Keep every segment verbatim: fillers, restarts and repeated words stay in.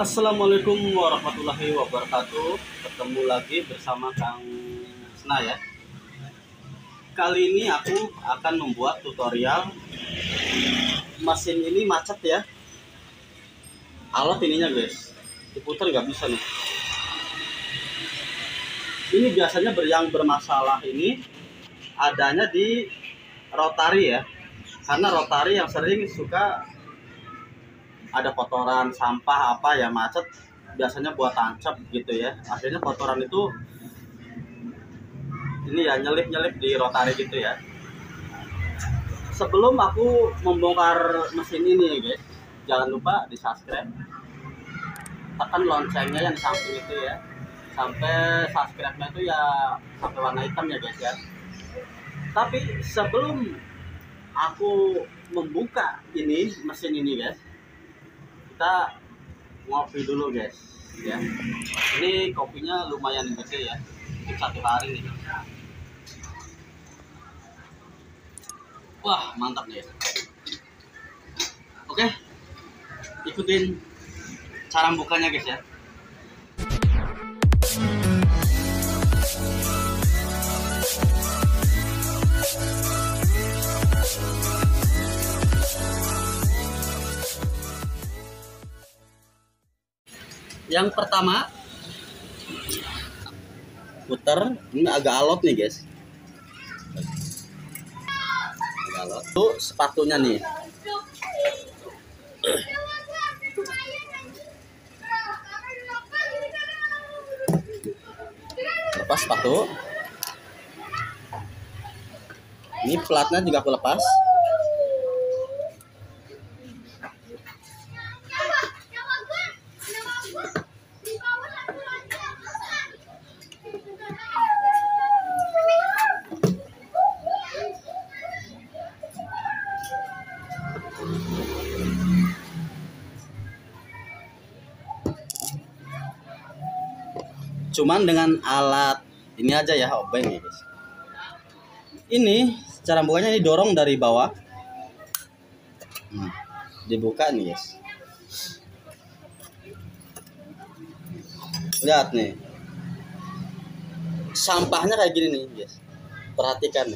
Assalamualaikum warahmatullahi wabarakatuh. Ketemu lagi bersama Kang Sna ya. Kali ini aku akan membuat tutorial mesin ini macet ya. Alat ininya guys, diputar nggak bisa nih. Ini biasanya ber yang bermasalah ini adanya di rotari ya. Karena rotari yang sering suka ada kotoran, sampah apa ya macet, biasanya buat tancap gitu ya. Akhirnya kotoran itu ini ya nyelip-nyelip di rotari gitu ya. Sebelum aku membongkar mesin ini guys, jangan lupa di subscribe, tekan loncengnya yang di samping itu ya, sampai subscribe-nya itu ya sampai warna hitam ya guys ya. Tapi sebelum aku membuka ini mesin ini guys, kita ngopi dulu guys ya. Ini kopinya lumayan gede ya, untuk satu hari nih. Wah mantap nih. Oke, ikutin cara bukanya guys ya. Yang pertama, putar. Ini agak alot nih guys, agak alot. Tuh sepatunya nih, lepas sepatu. Ini platnya juga aku lepas. Cuman dengan alat ini aja ya, obeng ya guys. Ini cara bukanya, ini dorong dari bawah, hmm, dibuka nih guys. Lihat nih, sampahnya kayak gini nih guys. Perhatikan nih.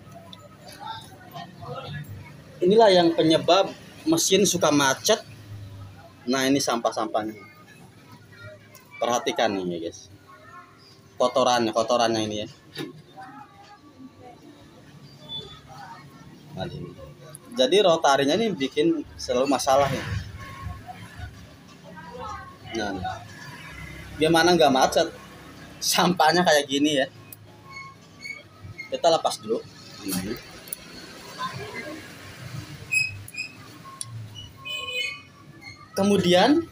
Inilah yang penyebab mesin suka macet. Nah ini sampah-sampahnya. Perhatikan nih ya guys. Kotorannya, kotorannya ini ya. Nah, ini. Jadi rotarinya ini bikin selalu masalah ya. Nah, nih. Gimana nggak macet? Sampahnya kayak gini ya. Kita lepas dulu. Ini. Kemudian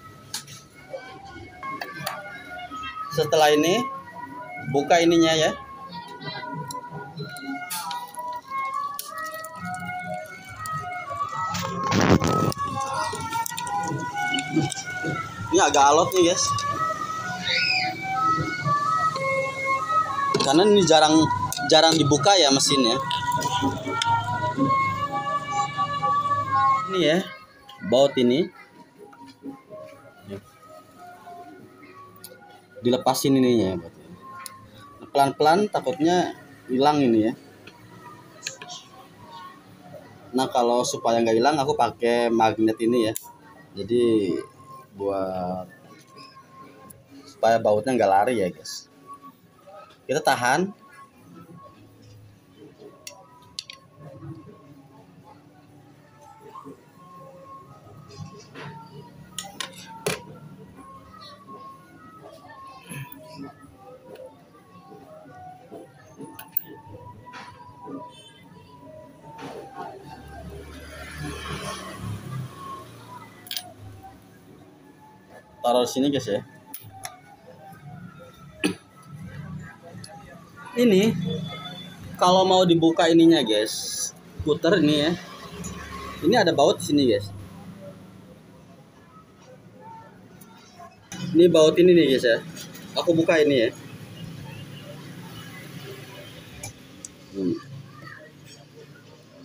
setelah ini buka ininya ya. Ini agak alot nih guys, karena ini jarang jarang dibuka ya mesinnya. Ini ya, baut ini dilepasin ininya ya, pelan-pelan takutnya hilang ini ya. Nah kalau supaya nggak hilang aku pakai magnet ini ya, jadi buat supaya bautnya nggak lari ya guys. Kita tahan. Taruh sini guys ya. Ini kalau mau dibuka ininya guys, puter ini ya. Ini ada baut di sini guys. Ini baut ini nih guys ya. Aku buka ini ya. Hmm.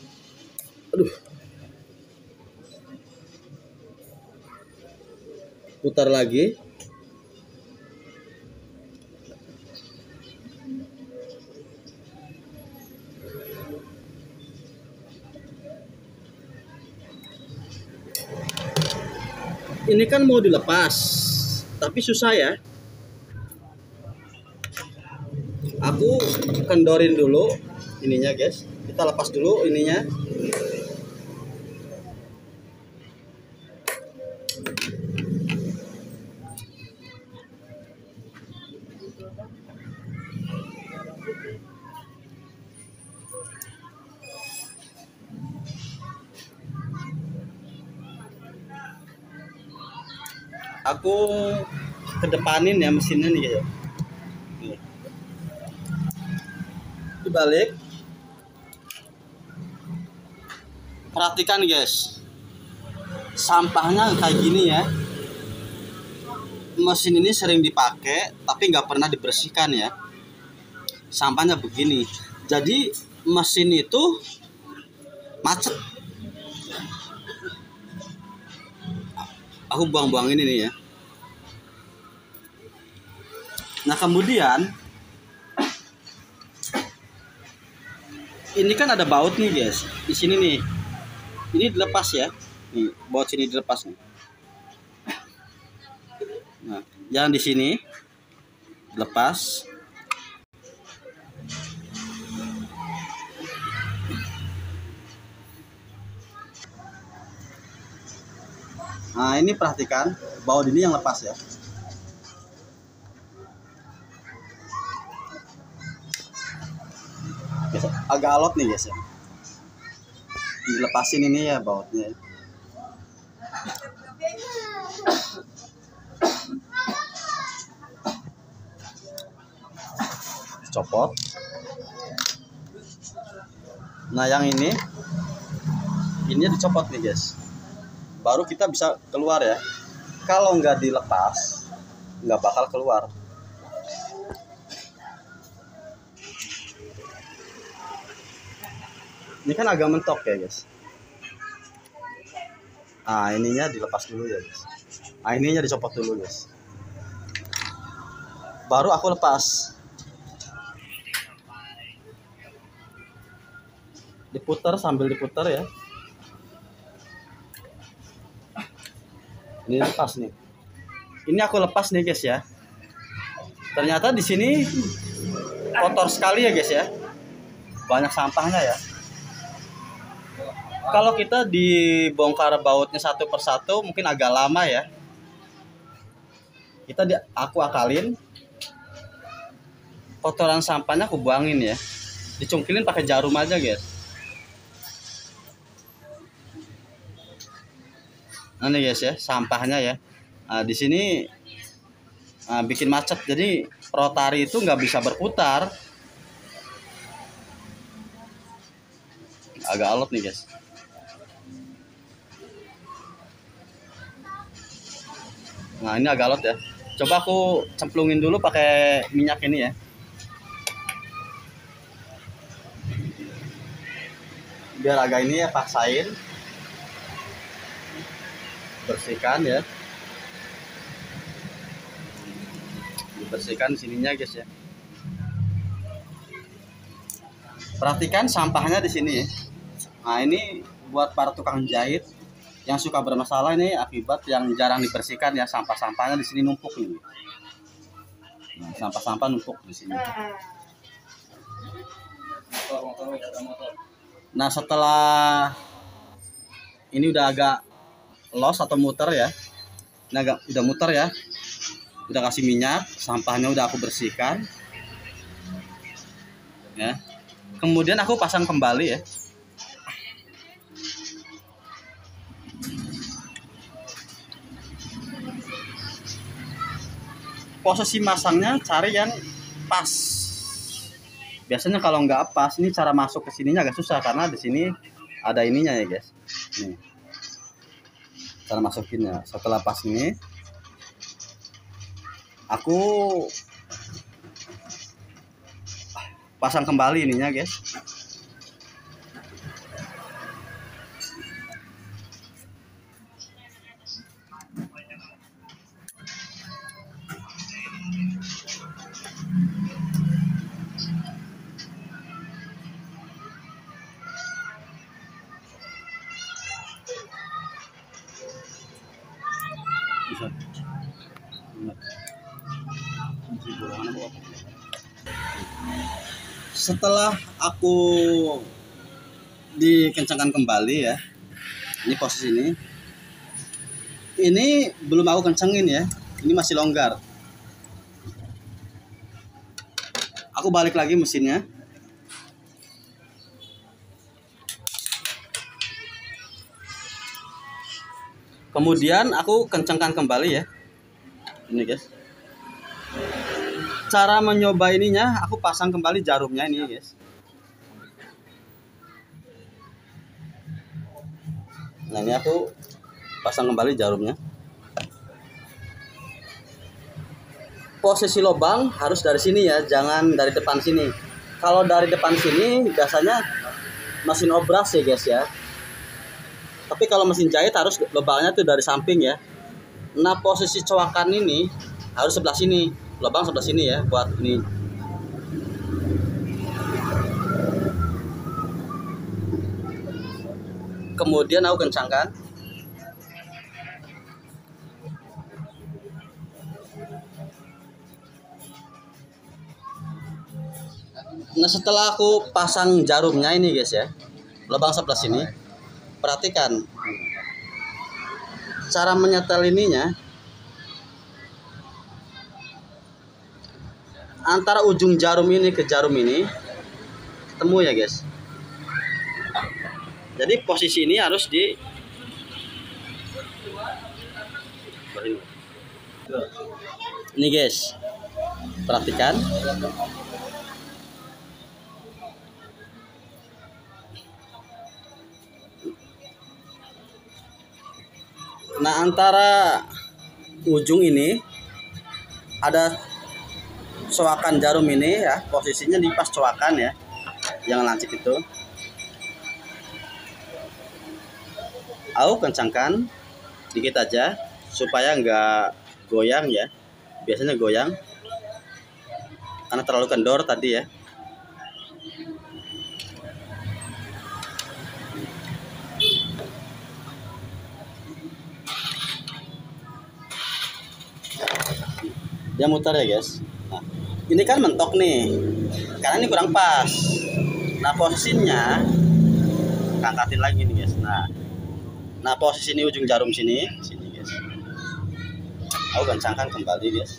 Aduh. putar lagi. Ini kan mau dilepas, tapi susah ya. Aku kendorin dulu ininya guys. Kita lepas dulu ininya. Aku kedepanin ya mesinnya nih ya. Dibalik. Perhatikan guys, sampahnya kayak gini ya. Mesin ini sering dipakai tapi nggak pernah dibersihkan ya. Sampahnya begini. Jadi mesin itu macet. Aku buang-buang ini nih ya. Nah kemudian ini kan ada baut nih guys, di sini nih. Ini dilepas ya, nih baut sini dilepas nih. Nah, yang di sini dilepas. Nah ini perhatikan baut ini yang lepas ya. Agak alot nih guys ya. Dilepasin ini ya bautnya. Copot. Nah yang ini, ini dicopot nih guys. Baru kita bisa keluar ya. Kalau nggak dilepas, nggak bakal keluar. Ini kan agak mentok ya guys. Ah ininya dilepas dulu ya guys. Ah ininya dicopot dulu guys. Baru aku lepas. Diputar sambil diputar ya. Ini lepas nih. Ini aku lepas nih guys ya. Ternyata di sini kotor sekali ya guys ya. Banyak sampahnya ya. Kalau kita dibongkar bautnya satu persatu mungkin agak lama ya. Kita di, aku akalin. Kotoran sampahnya aku buangin ya. Dicungkilin pakai jarum aja guys. Nah nih guys ya, sampahnya ya. Nah, di sini nah, bikin macet. Jadi rotari itu nggak bisa berputar. Agak alot nih guys. Nah ini agak alot ya. Coba aku cemplungin dulu pakai minyak ini ya. Biar agak ini ya, paksain. Bersihkan ya. Dibersihkan sininya guys ya. Perhatikan sampahnya di sini ya. Nah ini buat para tukang jahit yang suka bermasalah ini akibat yang jarang dibersihkan ya, sampah-sampahnya di sini numpuk nih. Nah, sampah-sampah numpuk di sini. Nah setelah ini udah agak los atau muter ya, ini agak udah muter ya, udah kasih minyak, sampahnya udah aku bersihkan ya. Kemudian aku pasang kembali ya. Posisi masangnya cari yang pas. Biasanya kalau nggak pas, ini cara masuk ke sininya agak susah karena di sini ada ininya ya guys. Nih. Cara masukinnya. Setelah pas ini, aku pasang kembali ininya guys. bisa. Setelah aku dikencangkan kembali ya, ini posisi ini ini belum aku kencengin ya, ini masih longgar. Aku balik lagi mesinnya. Kemudian aku kencangkan kembali ya. Ini guys. Cara mencoba ininya, aku pasang kembali jarumnya ini guys. Nah ini aku pasang kembali jarumnya. Posisi lubang harus dari sini ya, jangan dari depan sini. Kalau dari depan sini biasanya mesin obras ya guys ya. Tapi kalau mesin jahit harus lubangnya tuh dari samping ya. Nah posisi coakan ini harus sebelah sini, lubang sebelah sini ya buat ini. Kemudian aku kencangkan. Nah setelah aku pasang jarumnya ini guys ya, lubang sebelah sini, perhatikan cara menyetel ininya. Antara ujung jarum ini ke jarum ini ketemu ya guys. Jadi posisi ini harus di ini guys, perhatikan. Nah antara ujung ini ada coakan jarum ini ya, posisinya di pas coakan ya, jangan lancip itu. Aku kencangkan dikit aja supaya nggak goyang ya, biasanya goyang karena terlalu kendor tadi ya. Dia muter ya guys. Nah, ini kan mentok nih, karena ini kurang pas. Nah posisinya angkatin lagi nih guys. Nah, nah posisi ini ujung jarum sini, sini guys. Aku kencangkan kembali guys.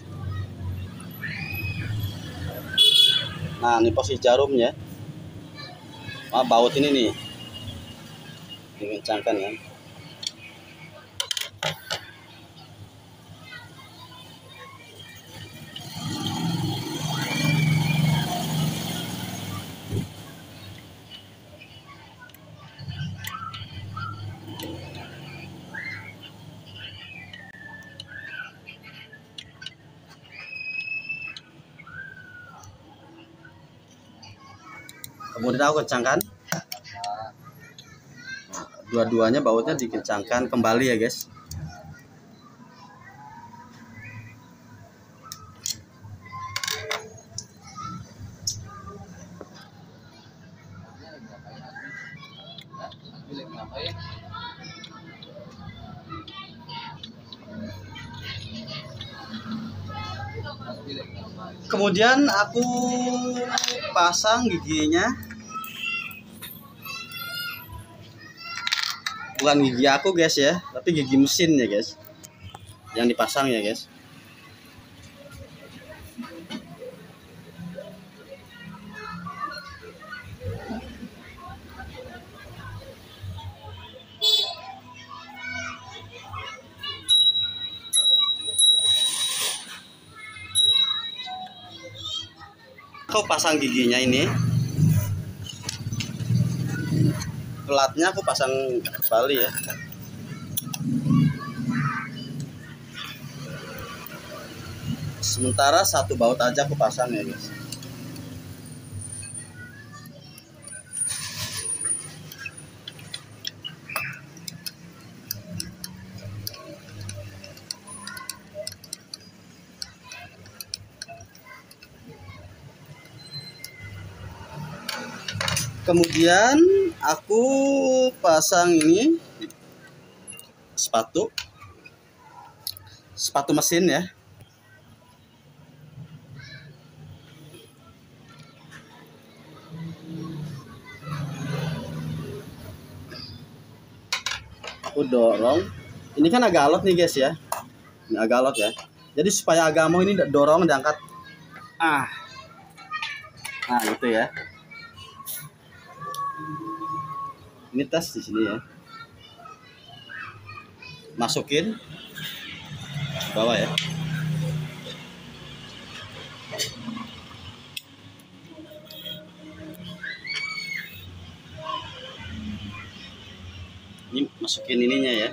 Nah ini posisi jarumnya. Nah, baut ini nih, dikencangkan ya. Kemudian aku kencangkan. Dua-duanya bautnya dikencangkan kembali ya guys. Kemudian aku pasang giginya. Bukan gigi aku guys ya, tapi gigi mesin ya guys, yang dipasang ya guys. Aku pasang giginya ini, pelatnya aku pasang kembali ya. Sementara satu baut aja aku pasang ya guys. Kemudian aku pasang ini sepatu. sepatu mesin ya. Aku dorong. Ini kan agak alot nih guys ya. Ini agak alot ya. Jadi supaya agak mau ini dorong diangkat. Ah. Nah, gitu ya. Ini tes di sini ya. Masukin bawah ya. Ini masukin ininya ya.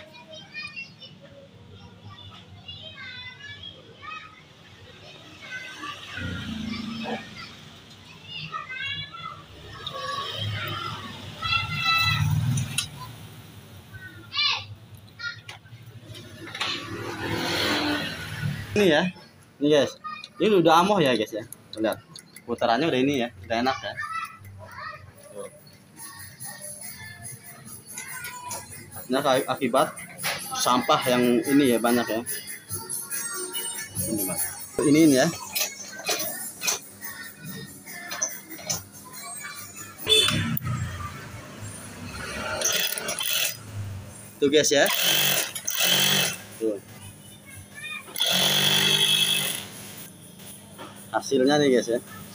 Ini ya. Ini guys. Ini udah amoh ya guys ya. Lihat. Putarannya udah ini ya. Udah enak ya. Nah, akibat sampah yang ini ya banyak ya. Ini mas. Ini, ini ya. Tuh guys ya. Tuh. Hasilnya nih guys ya.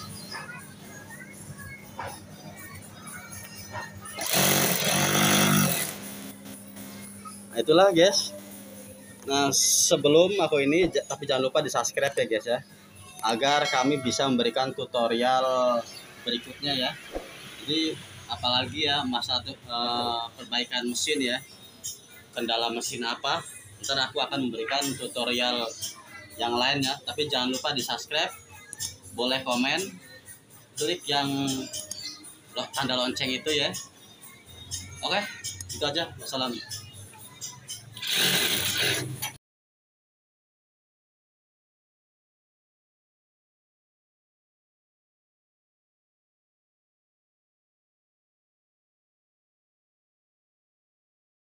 Nah, itulah guys. Nah, sebelum aku ini tapi jangan lupa di subscribe ya guys ya, agar kami bisa memberikan tutorial berikutnya ya. Jadi apalagi ya masa uh, perbaikan mesin ya, kendala mesin apa, ntar aku akan memberikan tutorial yang lain ya. Tapi jangan lupa di subscribe, boleh komen, klik yang tanda lonceng itu ya. Oke, itu aja. Wassalam.